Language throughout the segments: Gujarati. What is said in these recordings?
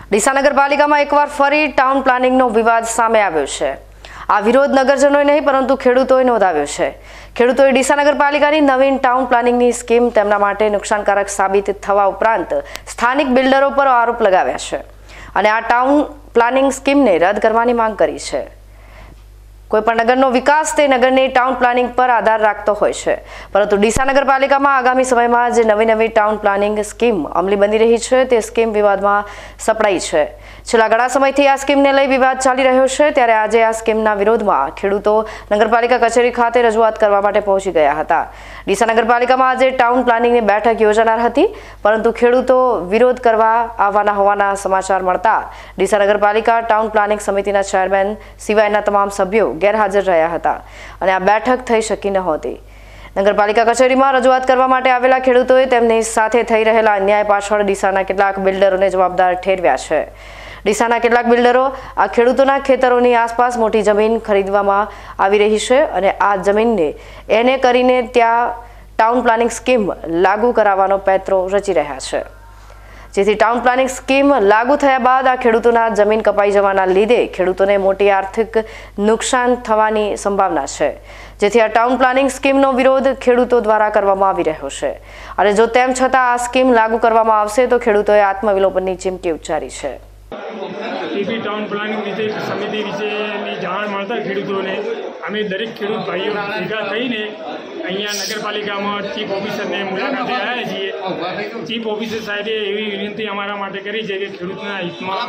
ડીસા નગરપાલિકામાં એકવાર ફરી ટાઉન પ્લાનિંગનો વિવાદ સામે આવ્યો છે। આ વિરોધ નગરજનોએ નહીં પરંતુ ખેડૂતોએ નોંધાવ્યો છે। ખેડૂતોએ ડીસા નગરપાલિકાની નવીન ટાઉન પ્લાનિંગની સ્કીમ તેમના માટે નુકસાનકારક સાબિત થવા ઉપરાંત સ્થાનિક બિલ્ડરો પર આરોપ લગાવ્યા છે અને આ ટાઉન પ્લાનિંગ સ્કીમને રદ કરવાની માંગ કરી છે। કોઈપણ નગરનો વિકાસ તે નગરની ટાઉન પ્લાનિંગ પર આધાર રાખતો હોય છે, પરંતુ ડીસા નગરપાલિકામાં આગામી સમયમાં જે નવી ટાઉન પ્લાનિંગ સ્કીમ અમલી બની રહી છે તે સ્કીમ વિવાદમાં સપડાઈ છે। છેલ્લા ઘણા સમયથી આ સ્કીમને લઈ વિવાદ ચાલી રહ્યો છે, ત્યારે આજે આ સ્કીમના વિરોધમાં ખેડૂતો નગરપાલિકા કચેરી ખાતે રજૂઆત કરવા માટે પહોંચી ગયા હતા। ડીસા નગરપાલિકામાં આજે ટાઉન પ્લાનિંગની બેઠક યોજાનાર હતી, પરંતુ ખેડૂતો વિરોધ કરવા આવવાના હોવાના સમાચાર મળતા ડીસા નગરપાલિકા ટાઉન પ્લાનિંગ સમિતિના ચેરમેન સિવાયના તમામ સભ્યો ગેરહાજર રહ્યા હતા અને આ બેઠક થઈ શકી નહોતી। નગરપાલિકા કચેરીમાં રજૂઆત કરવા માટે આવેલા ખેડૂતોએ તેમની સાથે થઈ રહેલા અન્યાય પાછળ ડીસાના કેટલાક બિલ્ડરોને જવાબદાર ઠેરવ્યા છે। ડીસાના કેટલાક બિલ્ડરો આ ખેડૂતોના ખેતરોની આસપાસ મોટી જમીન ખરીદવામાં આવી રહી છે અને આ જમીનને એને કરીને ત્યાં ટાઉન પ્લાનિંગ સ્કીમ લાગુ કરાવવાનો પેત્રો રચી રહ્યા છે, જેથી ટાઉન પ્લાનિંગ સ્કીમ લાગુ થયા બાદ આ ખેડૂતોના જમીન કપાઈ જવાના લીધે ખેડૂતોને મોટી આર્થિક નુકસાન થવાની સંભાવના છે, જેથી આ ટાઉન પ્લાનિંગ સ્કીમનો વિરોધ ખેડૂતો દ્વારા કરવામાં આવી રહ્યો છે અને જો તેમ છતાં આ સ્કીમ લાગુ કરવામાં આવશે તો ખેડૂતોએ આત્મવિલોપનની ચીમકી ઉચ્ચારી છે। ટીપી ટાઉન પ્લાનિંગ વિશે સમિતિ વિશેની જાણ મળતા ખેડૂતોને અમે દરેક ખેડૂત ભાઈઓ ભેગા થઈને અહીંયા નગરપાલિકામાં ચીફ ઓફિસરને મુલાકાતે આવ્યા છીએ। ચીફ ઓફિસર સાહેબે એવી વિનંતી અમારા માટે કરી છે કે ખેડૂતના હિતમાં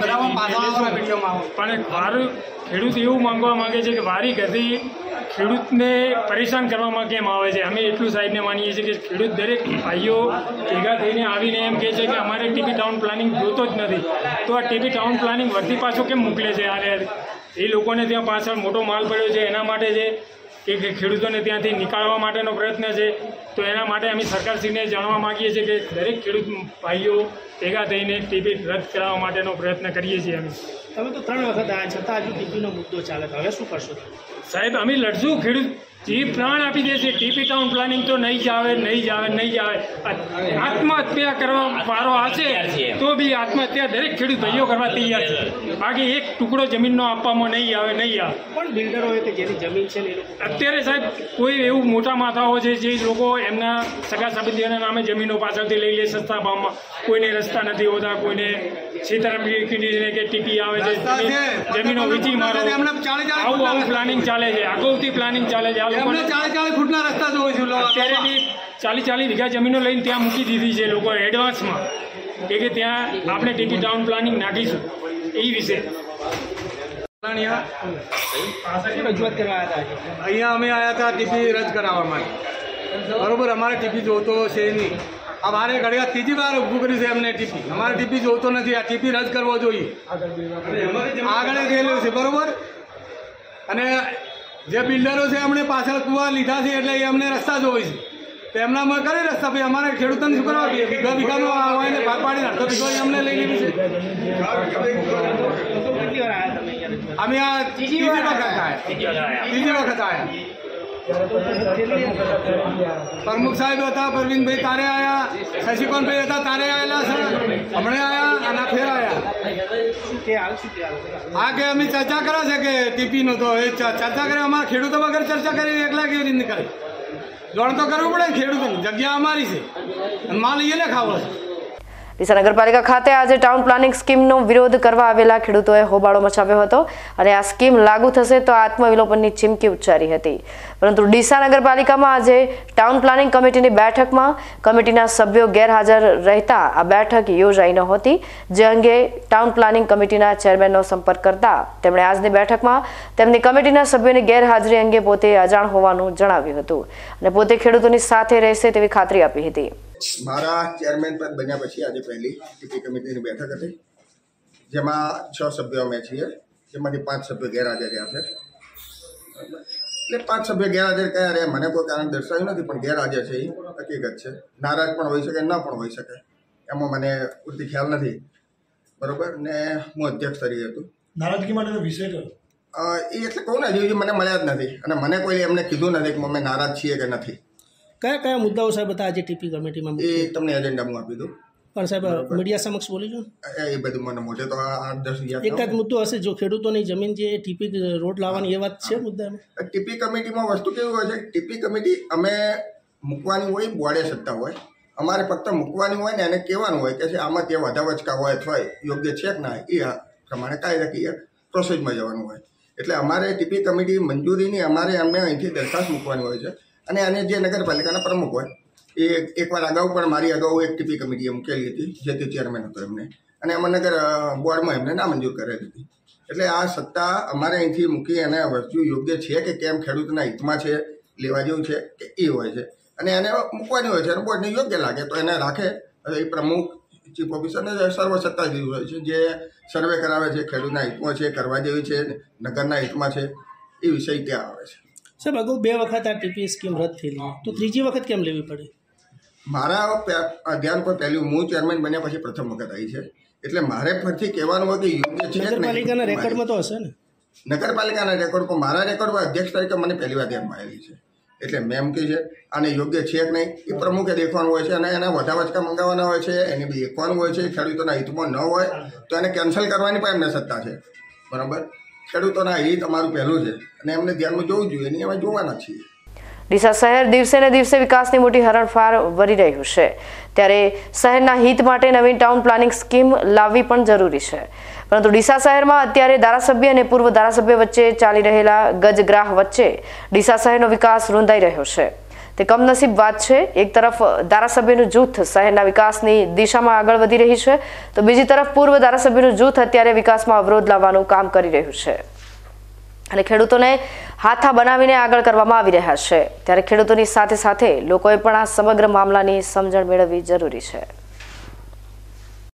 પણ ખેડૂત એવું માંગવા માંગે છે કે વારી ગતિ ખેડૂતને પરેશાન કરવામાં કેમ આવે છે। અમે એટલું સાહેબને માનીએ છીએ કે ખેડૂત દરેક ભાઈઓ ભેગા થઈને આવીને એમ કહે છે કે અમારે ટીપી ટાઉન પ્લાનિંગ જોતો જ નથી, તો આ ટીપી ટાઉન પ્લાનિંગ વર્ધી પાછો કેમ મોકલે છે? એ લોકોને ત્યાં પાછળ મોટો માલ પડ્યો છે એના માટે છે કે ખેડૂતોને ત્યાંથી નીકાળવા માટેનો પ્રયત્ન છે, તો એના માટે અમે સરકારશ્રીને જાણવા માગીએ છીએ કે દરેક ખેડૂત ભાઈઓ ભેગા થઈને ટીપી રદ કરાવવા માટેનો પ્રયત્ન કરીએ છીએ। અમે તો 3 વખત આવ્યા છતાં હજુ ટીપીનો મુદ્દો ચાલે, હવે શું કરશો સાહેબ? અમે લડશું, ખેડૂત જે પ્રાણ આપી દે છે ટીપી ટાઉન પ્લાનિંગ તો નહીં જ આવે, નહીં જ આવે, નહીં જ આવે। આત્મહત્યા કરવા વારો આવશે તો બી આત્મહત્યા દરેક ખેડૂત ભાઈઓ કરવા તૈયાર છે, બાકી એક ટુકડો જમીનનો આપવામાં નહીં આવે, નહીં આવે। પણ બિલ્ડરોએ કે જેની જમીન છે અત્યારે સાહેબ કોઈ એવું મોટા માથાઓ છે જે લોકો એમના સગા સંબંધીઓના નામે જમીનો પાછળથી લઈ લે સસ્તા ભાવમાં, કોઈને રસ્તા નથી હોતા, કોઈને છેતરપિંડીને કે ટીપી આવે છે, જમીનો વેચી મારો, આવું પ્લાનિંગ ચાલે છે, અગાઉથી પ્લાનિંગ ચાલે છે। 40 ફૂટના રસ્તા જોવે છે, અત્યારે બી 40 વીઘા જમીનો લઈને ત્યાં મૂકી દીધી છે લોકો એડવાન્સમાં કે ત્યાં આપણે ટીપી ટાઉન પ્લાનિંગ નાખીશું એ વિશે રજૂઆત કરવા આવ્યા હતા। અહીંયા અમે આવ્યા હતા ટીપી રદ કરાવવા માટે, બરોબર? અમારે ટીપી જોતો છે નહીં, અમારે ઘડિયા ત્રીજી વાર ઊભું કર્યું છે એમને ટીપી, અમારે ટીપી જોતો નથી, આ ટીપી રદ કરવો જોઈએ, આગળ ગયેલું છે, બરોબર? અને જે બિલ્ડરો છે એમણે પાછળ કુવા લીધા છે એટલે અમને રસ્તા જોવે છે, તો એમનામાં કરે રસ્તા, ભાઈ અમારે ખેડૂતોને શું કરવા? વીઘાનો હોય ને ભાગ પાડીને અડધો વીઘો અમને લઈ લીધી છે। અમે આ ત્રીજી વખત આવ્યા। પ્રમુખ સાહેબ હતા, પરવીનભાઈ તારે આવ્યા, શશિકાંતભાઈ હતા તારે આવેલા છે, હમણાં આવ્યા અને ફેર આવ્યા। હા કે અમે ચર્ચા કરે છે કે ટીપીનો તો એ ચર્ચા કરે, અમારા ખેડૂતો વગર ચર્ચા કરી એકલા કેવી રીતે કરે? જોણ તો કરવું પડે, ખેડૂતોની જગ્યા અમારી છે અને માલ એને ખાવો છે। ડીસા નગરપાલિકા ખાતે આજે ટાઉન પ્લાનિંગ સ્કીમનો વિરોધ કરવા આવેલા ખેડૂતોએ હોબાળો મચાવ્યો હતો અને આ સ્કીમ લાગુ થશે તો આત્મવિલોપનની ચીમકી ઉચ્ચારી હતી, પરંતુ ડીસા નગરપાલિકામાં આજે ટાઉન પ્લાનિંગ કમિટીની બેઠકમાં કમિટીના સભ્યો ગેરહાજર રહેતા આ બેઠક યોજાઈ નહોતી, જે અંગે ટાઉન પ્લાનિંગ કમિટીના ચેરમેનનો સંપર્ક કરતા તેમણે આજની બેઠકમાં તેમની કમિટીના સભ્યોની ગેરહાજરી અંગે પોતે અજાણ હોવાનું જણાવ્યું હતું અને પોતે ખેડૂતોની સાથે રહેશે તેવી ખાતરી આપી હતી। મારા ચેરમેન પદ બન્યા પછી આજે પહેલી ટીપી કમિટીની બેઠક હતી, જેમાં 6 સભ્યો અમે છીએ, જેમાંથી 5 સભ્યો ગેરહાજર રહ્યા છે। એટલે 5 સભ્યો ગેરહાજર કયા રહ્યા મને કોઈ કારણ દર્શાવ્યું નથી, પણ ગેરહાજર છે એ હકીકત છે। નારાજ પણ હોઈ શકે, ન પણ હોઈ શકે, એમાં મને પૂરતી ખ્યાલ નથી, બરોબર? ને હું અધ્યક્ષ તરીકે હતું। નારાજગી માટેનો વિષય કયો? એ એટલે કહું ને, હજી મને મળ્યા જ નથી અને મને કોઈ એમને કીધું નથી કે અમે નારાજ છીએ કે નથી। કયા કયા મુદ્દાઓ સાહેબ હતા આજે ટીપી કમિટીમાં? એ તમને એજન્ડા હું આપી દઉં। પણ સાહેબ મીડિયા સમક્ષ બોલી જો એ બધું મને મોટે તો 8-10 યાદ એક જ મુદ્દો હશે, જો ખેડૂતોની જમીન જે ટીપી રોડ લાવવાની એ વાત છે મુદ્દામાં. ટીપી કમિટીમાં વસ્તુ કેવી હોય છે, ટીપી કમિટી અમે મૂકવાની હોય, બોર્ડે સત્તા હોય, અમારે ફક્ત મૂકવાની હોય ને એને કહેવાનું હોય કે આમાં તે વધા વચકા હોય અથવા યોગ્ય છે કે ના, એ પ્રમાણે કાયદાકીય પ્રોસેસમાં જવાનું હોય. એટલે અમારે ટીપી કમિટી મંજૂરીની અમારે અમને અહીંથી દરખાસ્ત મૂકવાની હોય છે. અને આને જે નગરપાલિકાના પ્રમુખ હોય એ એકવાર અગાઉ પણ મારી અગાઉ એક ટીપી કમિટીએ મૂકેલી હતી, જે તે ચેરમેન હતો એમને, અને એમાં નગર બોર્ડમાં એમને નામંજૂર કરેલી હતી. એટલે આ સત્તા અમારે અહીંથી મૂકી અને વસ્તુ યોગ્ય છે કે કેમ, ખેડૂતના હિતમાં છે, લેવા જેવું છે કે એ હોય છે, અને એને મૂકવાની હોય છે. અને બોર્ડને યોગ્ય લાગે તો એને રાખે. એ પ્રમુખ, ચીફ ઓફિસરને સર્વ સત્તા જેવી હોય છે, જે સર્વે કરાવે છે, ખેડૂતના હિતમાં છે, કરવા જેવી છે, નગરના હિતમાં છે, એ વિષય ત્યાં આવે છે. સાહેબ અગાઉ 2 વખત આ ટીપી સ્કીમ રદ થયેલી, તો ત્રીજી વખત કેમ લેવી પડી? મારા ધ્યાન પર પહેલું હું ચેરમેન બન્યા પછી પ્રથમ વખત આવી છે. એટલે મારે ફરીથી કહેવાનું હોય કે યોગ્ય છે. નગરપાલિકાના રેકોર્ડમાં તો હશે ને? નગરપાલિકાના રેકોર્ડ પર મારા રેકોર્ડમાં અધ્યક્ષ તરીકે મને પહેલી વાર ધ્યાનમાં આવેલી છે. એટલે મેં એમ કહી છે આને યોગ્ય છે કે નહીં એ પ્રમુખે દેખવાનું હોય છે, અને એના વધા વચકા મંગાવવાના હોય છે, એને બી દેખવાનું હોય છે. ખેડૂતોના હિતમાં ન હોય તો એને કેન્સલ કરવાની પણ એમને સત્તા છે. બરાબર, ખેડૂતોના હિત અમારું પહેલું છે અને એમને ધ્યાનમાં જોવું જોઈએ, અને અમે જોવાના છીએ. ડીસા શહેર દિવસે ને દિવસે વિકાસની મોટી હરણફાળ વરી રહ્યું છે, ત્યારે શહેરના હિત માટે નવીન ટાઉન પ્લાનિંગ સ્કીમ લાવવી પણ જરૂરી છે. પરંતુ ડીસા શહેરમાં અત્યારે ધારાસભ્ય અને પૂર્વ ધારાસભ્ય વચ્ચે ચાલી રહેલા ગજગ્રાહ વચ્ચે ડીસા શહેરનો વિકાસ રૂંધાઈ રહ્યો છે. તે કમનસીબ વાત છે. એક તરફ ધારાસભ્યનું જૂથ શહેરના વિકાસની દિશામાં આગળ વધી રહી છે, તો બીજી તરફ પૂર્વ ધારાસભ્યનું જૂથ અત્યારે વિકાસમાં અવરોધ લાવવાનું કામ કરી રહ્યું છે, અને ખેડૂતોને હાથા બનાવીને આગળ કરવામાં આવી રહ્યા છે. ત્યારે ખેડૂતોની સાથે સાથે લોકોએ પણ આ સમગ્ર મામલાની સમજણ મેળવવી જરૂરી છે.